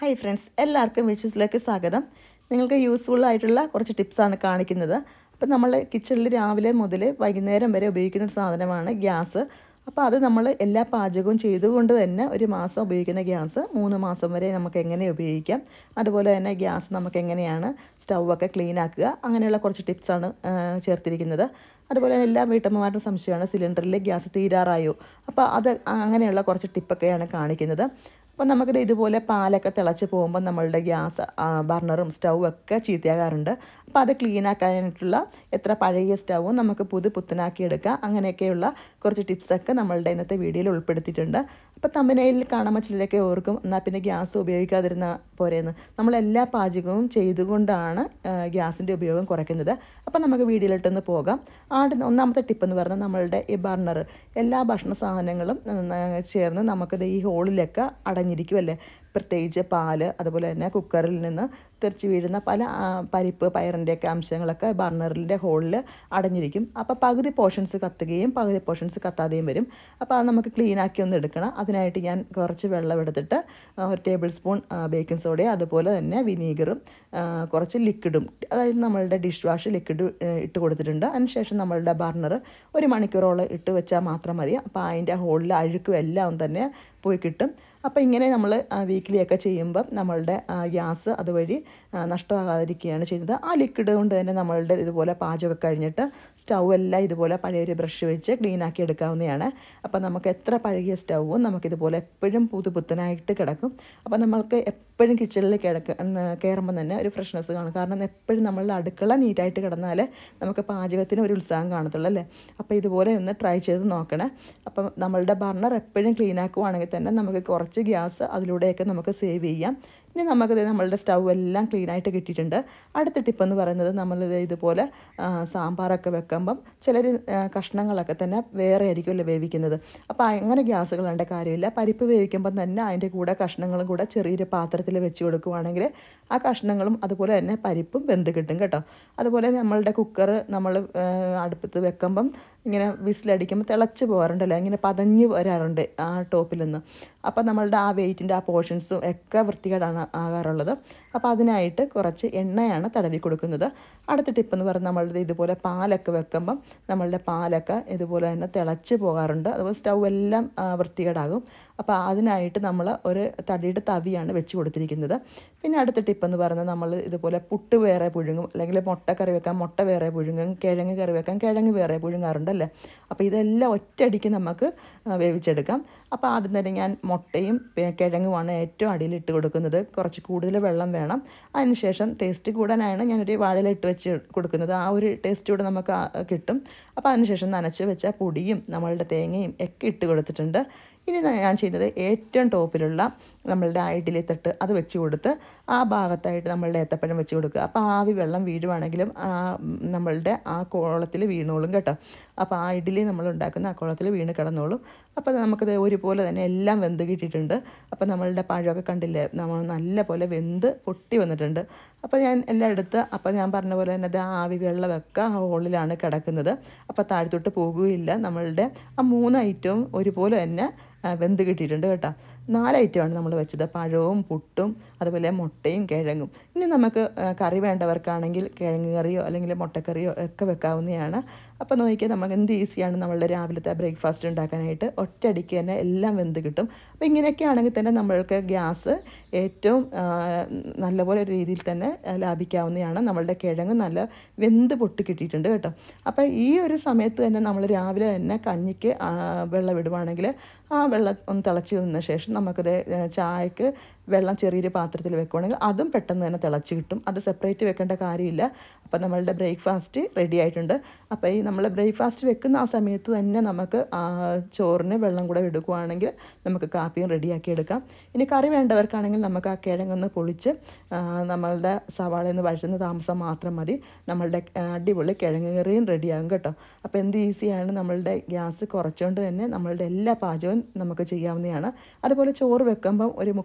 Hi friends, എല്ലാവർക്കും വിഷസിലേക്ക് സ്വാഗതം. നിങ്ങൾക്ക് യൂസ്ഫുൾ ആയിട്ടുള്ള കുറച്ച് ടിപ്സാണ് കാണിക്കുന്നത്. അപ്പോൾ നമ്മൾ കിച്ചണിൽ രാവിലെ മുതൽ വൈകുന്നേരം വരെ ഉപയോഗിക്കുന്ന ഒരു സാധനമാണ് ഗ്യാസ്. അപ്പോൾ അത് നമ്മൾ എല്ലാ പാചകവും ചെയ്തുകൊണ്ട് തന്നെ ഒരു മാസം ഉപയോഗിക്കുന്ന ഗ്യാസ് 3 മാസം വരെ നമുക്ക് എങ്ങനെ ഉപയോഗിക്കാം, അതുപോലെ തന്നെ ഗ്യാസ് നമുക്ക് എങ്ങനെയാണ് സ്റ്റൗവൊക്കെ ക്ലീൻ ആക്കുക, അങ്ങനെയുള്ള കുറച്ച് ടിപ്സാണ് ചേർത്തിരിക്കുന്നത്. അതുപോലെ തന്നെ എല്ലാ വീട്ടമ്മമാരുടെ സംശയമാണ് സിലിണ്ടറിൽ ഗ്യാസ് തീരാറായോ. അപ്പോൾ അത് അങ്ങനെയുള്ള കുറച്ച് ടിപ്പൊക്കെയാണ് കാണിക്കുന്നത്. അപ്പോൾ നമുക്കിത് ഇതുപോലെ പാലൊക്കെ തിളച്ച് പോകുമ്പോൾ നമ്മളുടെ ഗ്യാസ് ബർണറും സ്റ്റൗവും ഒക്കെ ചീത്തയാകാറുണ്ട്. അപ്പോൾ അത് ക്ലീൻ ആക്കാനായിട്ടുള്ള എത്ര പഴയ സ്റ്റൗവും നമുക്ക് പുത്തനാക്കി എടുക്കാം. അങ്ങനെയൊക്കെയുള്ള കുറച്ച് ടിപ്സൊക്കെ നമ്മളുടെ ഇന്നത്തെ വീഡിയോയിൽ ഉൾപ്പെടുത്തിയിട്ടുണ്ട്. അപ്പോൾ തമ്പനയിൽ കാണുമ്പോൾ ചിലരൊക്കെ ഓർക്കും, എന്നാൽ പിന്നെ ഗ്യാസ് ഉപയോഗിക്കാതിരുന്ന പോരെയെന്ന്. നമ്മളെല്ലാ പാചകവും ചെയ്തുകൊണ്ടാണ് ഗ്യാസിൻ്റെ ഉപയോഗം കുറയ്ക്കുന്നത്. അപ്പോൾ നമുക്ക് വീഡിയോയിലിട്ടൊന്ന് പോകാം. ഒന്നാമത്തെ ടിപ്പെന്ന് പറഞ്ഞാൽ നമ്മളുടെ ഈ ബർണർ എല്ലാ ഭക്ഷണ സാധനങ്ങളും ചേർന്ന് നമുക്കിത് ഈ ഹോളിലൊക്കെ അടഞ്ഞിരിക്കുമല്ലേ. പ്രത്യേകിച്ച് പാല്, അതുപോലെ തന്നെ കുക്കറിൽ നിന്ന് തെറിച്ച് വീഴുന്ന പല പരിപ്പ് പയറിൻ്റെയൊക്കെ അംശങ്ങളൊക്കെ ബർണറിൻ്റെ ഹോളിൽ അടഞ്ഞിരിക്കും. അപ്പോൾ പകുതി പോർഷൻസ് കത്തുകയും പകുതി പോർഷൻസ് കത്താതെയും വരും. അപ്പോൾ അത് നമുക്ക് ക്ലീനാക്കി ഒന്ന് എടുക്കണം. അതിനായിട്ട് ഞാൻ കുറച്ച് വെള്ളം എടുത്തിട്ട് 1 ടേബിൾ സ്പൂൺ ബേക്കിംഗ് സോഡയും അതുപോലെ തന്നെ വിനീഗറും കുറച്ച് ലിക്വിഡും, അതായത് നമ്മളുടെ ഡിഷ് വാഷ് ലിക്വിഡ് ഇട്ട് കൊടുത്തിട്ടുണ്ട്. അതിനുശേഷം നമ്മളുടെ ബർണർ 1 മണിക്കൂറോളം ഇട്ട് വെച്ചാൽ മാത്രം മതി. അപ്പോൾ അതിൻ്റെ ഹോളിൽ അഴുക്കും എല്ലാം തന്നെ പോയി കിട്ടും. അപ്പോൾ ഇങ്ങനെ നമ്മൾ വീക്കിലിയൊക്കെ ചെയ്യുമ്പം നമ്മളുടെ ഗ്യാസ് അതുവഴി നഷ്ടമാകാതിരിക്കുകയാണ് ചെയ്യുന്നത്. ആ ലിക്വിഡ് കൊണ്ട് തന്നെ നമ്മളുടെ ഇതുപോലെ പാചകമൊക്കെ കഴിഞ്ഞിട്ട് സ്റ്റൗ എല്ലാം ഇതുപോലെ പഴയൊരു ബ്രഷ് വെച്ച് ക്ലീനാക്കി എടുക്കാവുന്നതാണ്. അപ്പോൾ നമുക്ക് എത്ര പഴകിയ സ്റ്റൗവും നമുക്കിതുപോലെ എപ്പോഴും പുത്തനായിട്ട് കിടക്കും. അപ്പോൾ നമ്മൾക്ക് എപ്പോഴും കിച്ചണിൽ കയറുമ്പോൾ തന്നെ ഒരു ഫ്രഷ്നെസ് കാണും. കാരണം എപ്പോഴും നമ്മളുടെ അടുക്കള നീറ്റായിട്ട് കിടന്നാലേ നമുക്ക് പാചകത്തിന് ഒരു ഉത്സാഹം കാണത്തുള്ളൂ അല്ലേ. അപ്പോൾ ഇതുപോലെ ഒന്ന് ട്രൈ ചെയ്ത് നോക്കണേ. അപ്പം നമ്മളുടെ ബർണർ എപ്പോഴും ക്ലീൻ ആക്കുവാണെങ്കിൽ തന്നെ നമുക്ക് കുറച്ച് ഗ്യാസ് അതിലൂടെയൊക്കെ നമുക്ക് സേവ് ചെയ്യാം. ഇനി നമുക്കത് നമ്മളുടെ സ്റ്റൗ എല്ലാം ക്ലീനായിട്ട് കിട്ടിയിട്ടുണ്ട്. അടുത്ത ടിപ്പെന്ന് പറയുന്നത്, നമ്മളിത് ഇതുപോലെ സാമ്പാറൊക്കെ വെക്കുമ്പം ചിലർ കഷ്ണങ്ങളൊക്കെ തന്നെ വേറെ ആയിരിക്കുമല്ലോ വേവിക്കുന്നത്. അപ്പോൾ അങ്ങനെ ഗ്യാസ് കളയേണ്ട കാര്യമില്ല. പരിപ്പ് വേവിക്കുമ്പം തന്നെ അതിൻ്റെ കൂടെ കഷ്ണങ്ങളും കൂടെ ചെറിയൊരു പാത്രത്തിൽ വെച്ച് കൊടുക്കുവാണെങ്കിൽ ആ കഷ്ണങ്ങളും അതുപോലെ തന്നെ പരിപ്പും വെന്ത് കിട്ടും കേട്ടോ. അതുപോലെ നമ്മളുടെ കുക്കർ നമ്മൾ അടുപ്പത്ത് വെക്കുമ്പം ഇങ്ങനെ വിസിലടിക്കുമ്പോൾ തിളച്ച് പോകാറുണ്ടല്ലോ, ഇങ്ങനെ പതഞ്ഞ് വരാറുണ്ട് ആ ടോപ്പിൽ നിന്ന്. അപ്പോൾ നമ്മളുടെ ആ വെയിറ്റിൻ്റെ ആ പോർഷൻസും ഒക്കെ വൃത്തികേടാണ് ആകാറുള്ളത്. അപ്പോൾ അതിനായിട്ട് കുറച്ച് എണ്ണയാണ് തടവി കൊടുക്കുന്നത്. അടുത്ത ടിപ്പെന്ന് പറഞ്ഞാൽ നമ്മളുടെ ഇതുപോലെ പാലൊക്കെ വെക്കുമ്പം നമ്മളുടെ പാലൊക്കെ ഇതുപോലെ തന്നെ തിളച്ച് പോകാറുണ്ട്. അതുപോലെ സ്റ്റൗ എല്ലാം വൃത്തികേടാകും. അപ്പോൾ അതിനായിട്ട് നമ്മൾ ഒരു തടിയുടെ തവിയാണ് വെച്ച് കൊടുത്തിരിക്കുന്നത്. പിന്നെ അടുത്ത ടിപ്പെന്ന് പറഞ്ഞാൽ നമ്മൾ ഇതുപോലെ പുട്ട് വേറെ പുഴുങ്ങും, അല്ലെങ്കിൽ മുട്ട കറി വെക്കാൻ മുട്ട വേറെ പുഴുങ്ങും, കിഴങ്ങ് കറി വെക്കാൻ കിഴങ്ങ് വേറെ പുഴുങ്ങാറുണ്ടല്ലേ. അപ്പോൾ ഇതെല്ലാം ഒറ്റയടിക്ക് നമുക്ക് വേവിച്ചെടുക്കാം. അപ്പോൾ ആദ്യം തന്നെ ഞാൻ മുട്ടയും കിഴങ്ങുമാണ് ഏറ്റവും അടിയിൽ ഇട്ട് കൊടുക്കുന്നത്. കുറച്ച് കൂടുതൽ വെള്ളം വേണം. അതിനുശേഷം ടേസ്റ്റ് കൂടാനാണ് ഞാനൊരു വാഴയില ഇട്ട് വെച്ച് കൊടുക്കുന്നത്. ആ ഒരു ടേസ്റ്റ് കൂടെ നമുക്ക് കിട്ടും. അപ്പോൾ അതിനുശേഷം നനച്ച് വെച്ച പൊടിയും നമ്മളുടെ തേങ്ങയും ഒക്കെ ഇട്ട് കൊടുത്തിട്ടുണ്ട്. ഇനി ഞാൻ ചെയ്യുന്നത് ഏറ്റവും ടോപ്പിലുള്ള നമ്മളുടെ ഇഡ്ഡലി തട്ട് അത് വെച്ച് കൊടുത്ത് ആ ഭാഗത്തായിട്ട് നമ്മളുടെ ഏത്തപ്പഴം വെച്ച് കൊടുക്കുക. അപ്പോൾ ആവി വെള്ളം വീഴുവാണെങ്കിലും നമ്മളുടെ ആ കോളത്തിൽ വീണോളും കേട്ടോ. അപ്പോൾ ആ ഇഡ്ഡലി നമ്മൾ ഉണ്ടാക്കുന്ന ആ കോളത്തിൽ വീണ് കിടന്നോളും. അപ്പോൾ നമുക്കത് ഒരുപോലെ തന്നെ എല്ലാം വെന്ത് കിട്ടിയിട്ടുണ്ട്. അപ്പോൾ നമ്മളുടെ പഴമൊക്കെ കണ്ടില്ലേ, നമ്മൾ നല്ല പോലെ വെന്ത് പൊട്ടി വന്നിട്ടുണ്ട്. അപ്പോൾ ഞാൻ എല്ലാം എടുത്ത്, അപ്പോൾ ഞാൻ പറഞ്ഞ പോലെ തന്നെ അത് ആവി വെള്ളമൊക്കെ ആ ഹോളിലാണ് കിടക്കുന്നത്. അപ്പോൾ താഴത്തോട്ട് പോകുകയില്ല. നമ്മളുടെ ആ 3 ഐറ്റവും ഒരുപോലെ തന്നെ വെന്ത് കിട്ടിയിട്ടുണ്ട് കേട്ടോ. 4 ഐറ്റമാണ് നമ്മൾ വെച്ചത്, പഴവും പുട്ടും അതുപോലെ മുട്ടയും കിഴങ്ങും. ഇനി നമുക്ക് കറി വേണ്ടവർക്കാണെങ്കിൽ കിഴങ്ങ് കറിയോ അല്ലെങ്കിൽ മുട്ടക്കറിയോ ഒക്കെ വെക്കാവുന്നതാണ്. അപ്പോൾ നോക്കിയാൽ നമുക്ക് എന്ത് ഈസിയാണ് നമ്മളുടെ രാവിലത്തെ ബ്രേക്ക്ഫാസ്റ്റ് ഉണ്ടാക്കാനായിട്ട്. ഒറ്റയടിക്ക് തന്നെ എല്ലാം വെന്ത് കിട്ടും. അപ്പോൾ ഇങ്ങനെയൊക്കെ ആണെങ്കിൽ തന്നെ നമ്മൾക്ക് ഗ്യാസ് ഏറ്റവും നല്ലപോലെ രീതിയിൽ തന്നെ ലാഭിക്കാവുന്നതാണ്. നമ്മളുടെ കിഴങ്ങ് നല്ല വെന്ത് പൊട്ടി കിട്ടിയിട്ടുണ്ട് കേട്ടോ. അപ്പോൾ ഈ ഒരു സമയത്ത് തന്നെ നമ്മൾ രാവിലെ തന്നെ കഞ്ഞിക്ക് വെള്ളം ഇടുവാണെങ്കിൽ ആ വെള്ളം ഒന്ന് തിളച്ച് വന്ന ശേഷം നമുക്കത് ചായക്ക് വെള്ളം ചെറിയൊരു പാത്രത്തിൽ വെക്കുകയാണെങ്കിൽ അതും പെട്ടെന്ന് തന്നെ തിളച്ച് കിട്ടും. അത് സെപ്പറേറ്റ് വെക്കേണ്ട കാര്യമില്ല. അപ്പോൾ നമ്മളുടെ ബ്രേക്ക്ഫാസ്റ്റ് റെഡി ആയിട്ടുണ്ട്. അപ്പോൾ ഈ നമ്മൾ ബ്രേക്ക്ഫാസ്റ്റ് വെക്കുന്ന ആ സമയത്ത് തന്നെ നമുക്ക് ചോറിന് വെള്ളം കൂടെ എടുക്കുകയാണെങ്കിൽ നമുക്ക് കാപ്പിയും റെഡിയാക്കി എടുക്കാം. ഇനി കറി വേണ്ടവർക്കാണെങ്കിൽ നമുക്ക് ആ കിഴങ്ങൊന്ന് പൊളിച്ച് നമ്മളുടെ സവാളയൊന്ന് വഴറ്റുന്ന താമസം മാത്രം മതി. നമ്മളുടെ അടിപൊളി കിഴങ്ങ് കറിയും റെഡിയാകും കേട്ടോ. അപ്പോൾ എന്ത് ഈസിയാണ്, നമ്മളുടെ ഗ്യാസ് കുറച്ചുകൊണ്ട് തന്നെ നമ്മളുടെ എല്ലാ പാചകവും നമുക്ക് ചെയ്യാവുന്നതാണ്. അതുപോലെ ചോറ് വെക്കുമ്പം ഒരു 3/4 ഭാഗം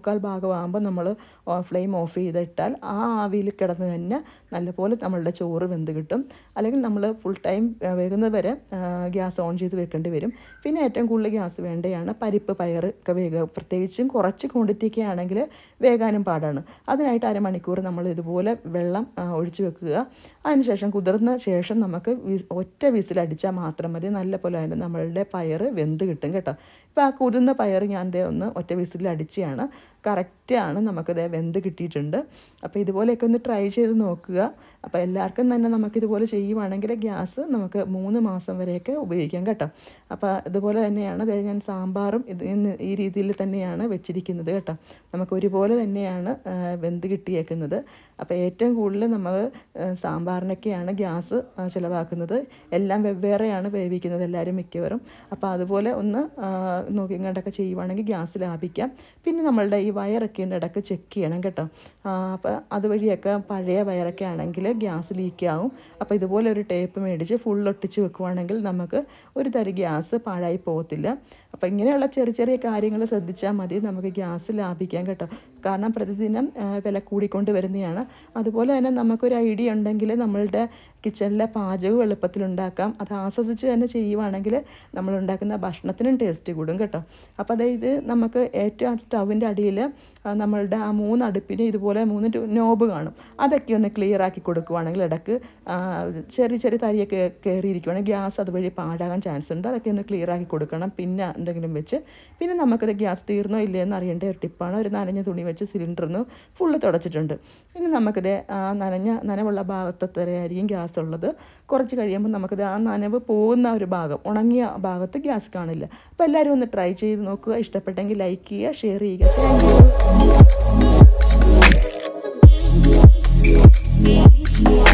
ആകുമ്പോൾ നമ്മൾ ഫ്ലെയിം ഓഫ് ചെയ്തിട്ടാൽ ആ ആവിയിൽ കിടന്ന് തന്നെ നല്ലപോലെ നമ്മളുടെ ചോറ് വെന്ത് കിട്ടും. അല്ലെങ്കിൽ നമ്മൾ ഫുൾ ടൈം വേകുന്നത് വരെ ഗ്യാസ് ഓൺ ചെയ്ത് വെക്കേണ്ടി വരും. പിന്നെ ഏറ്റവും കൂടുതൽ ഗ്യാസ് വേണ്ടതാണ് പരിപ്പ് പയർ ഒക്കെ വേഗം, പ്രത്യേകിച്ചും കുറച്ച് ക്വാണ്ടിറ്റിയൊക്കെ ആണെങ്കിൽ വേകാനും പാടാണ്. അതിനായിട്ട് അരമണിക്കൂർ നമ്മൾ ഇതുപോലെ വെള്ളം ഒഴിച്ച് വെക്കുക. അതിനുശേഷം കുതിർന്ന ശേഷം നമുക്ക് ഒറ്റ വിസിലടിച്ചാൽ മാത്രം മതി. നല്ല പോലെ അതിന് നമ്മളുടെ പയർ വെന്ത് കിട്ടും കേട്ടോ. ഇപ്പോൾ ആ കുതിർന്ന പയർ ഞാൻ ഒന്ന് ഒറ്റ വിസിലടിച്ചാണ്, കറക്റ്റാണ്, നമുക്കത് വെന്ത് കിട്ടിയിട്ടുണ്ട്. അപ്പോൾ ഇതുപോലെയൊക്കെ ഒന്ന് ട്രൈ ചെയ്ത് നോക്കുക. അപ്പോൾ എല്ലാവർക്കും തന്നെ നമുക്കിതുപോലെ ചെയ്യുവാണെങ്കിൽ ഗ്യാസ് നമുക്ക് 3 മാസം വരെയൊക്കെ ഉപയോഗിക്കാം കേട്ടോ. അപ്പോൾ ഇതുപോലെ തന്നെയാണ് ഞാൻ സാമ്പാറും ഈ രീതിയിൽ തന്നെയാണ് വെച്ചിരിക്കുന്നത് കേട്ടോ. നമുക്ക് ഒരുപോലെ തന്നെയാണ് വെന്ത് കിട്ടിയേക്കുന്നത്. അപ്പോൾ ഏറ്റവും കൂടുതൽ നമ്മൾ സാമ്പാറിനൊക്കെയാണ് ഗ്യാസ് ചിലവാക്കുന്നത്. എല്ലാം വെവ്വേറെയാണ് വേവിക്കുന്നത് എല്ലാവരും മിക്കവരും. അപ്പോൾ അതുപോലെ ഒന്ന് നോക്കി ഇങ്ങോട്ടൊക്കെ ചെയ്യുവാണെങ്കിൽ ഗ്യാസ് ലാഭിക്കാം. പിന്നെ നമ്മളുടെ ഈ വയറൊക്കെ ഉണ്ട്, ഇടയ്ക്ക് ചെക്ക് ചെയ്യണം കേട്ടോ. അപ്പോൾ അതുവഴിയൊക്കെ പഴയ വയറൊക്കെ ആണെങ്കിൽ ഗ്യാസ് ലീക്കാവും. അപ്പോൾ ഇതുപോലെ ഒരു ടേപ്പ് മേടിച്ച് ഫുൾ ഒട്ടിച്ച് വെക്കുവാണെങ്കിൽ നമുക്ക് ഒരു തരി ഗ്യാസ് പാഴായി പോകത്തില്ല. അപ്പോൾ ഇങ്ങനെയുള്ള ചെറിയ ചെറിയ കാര്യങ്ങൾ ശ്രദ്ധിച്ചാൽ മതി, നമുക്ക് ഗ്യാസ് ലാഭിക്കാം കേട്ടോ. കാരണം പ്രതിദിനം വില കൂടിക്കൊണ്ട് വരുന്നതാണ്. അതുപോലെ തന്നെ നമുക്കൊരു ഐഡിയ ഉണ്ടെങ്കിൽ നമ്മളുടെ കിച്ചണിലെ പാചകവും എളുപ്പത്തിലുണ്ടാക്കാം. അത് ആസ്വദിച്ച് തന്നെ ചെയ്യുവാണെങ്കിൽ നമ്മളുണ്ടാക്കുന്ന ഭക്ഷണത്തിനും ടേസ്റ്റ് കൂടും കേട്ടോ. അപ്പോൾ അതായത് നമുക്ക് ഏറ്റവും സ്റ്റൗവിൻ്റെ അടിയിൽ നമ്മളുടെ ആ 3 അടുപ്പിന് ഇതുപോലെ 3 നോബ് കാണും. അതൊക്കെ ഒന്ന് ക്ലിയർ ആക്കി കൊടുക്കുവാണെങ്കിൽ ഇടയ്ക്ക് ചെറിയ ചെറിയ തരിയൊക്കെ കയറിയിരിക്കുവാണെങ്കിൽ ഗ്യാസ് അതുവഴി പാഴാകാൻ ചാൻസ് ഉണ്ട്. അതൊക്കെ ഒന്ന് ക്ലിയർ ആക്കി കൊടുക്കണം. പിന്നെ എന്തെങ്കിലും വെച്ച് പിന്നെ നമുക്കത് ഗ്യാസ് തീർന്നോ ഇല്ലയെന്ന് അറിയേണ്ട ഒരു ടിപ്പാണ്. ഒരു നനഞ്ഞ തുണി വെച്ച് സിലിണ്ടറിന്ന് ഫുള്ള് തുടച്ചിട്ടുണ്ട്. ഇനി നമുക്കത് നനവുള്ള ഭാഗത്തത്രയായിരിക്കും ഗ്യാസ് ഉള്ളത്. കുറച്ച് കഴിയുമ്പോൾ നമുക്കത് ആ നനവ് പോകുന്ന ഒരു ഭാഗം, ഉണങ്ങിയ ഭാഗത്ത് ഗ്യാസ് കാണില്ല. അപ്പോൾ എല്ലാവരും ഒന്ന് ട്രൈ ചെയ്ത് നോക്കുക. ഇഷ്ടപ്പെട്ടെങ്കിൽ ലൈക്ക് ചെയ്യുക, ഷെയർ ചെയ്യുക. Thank U.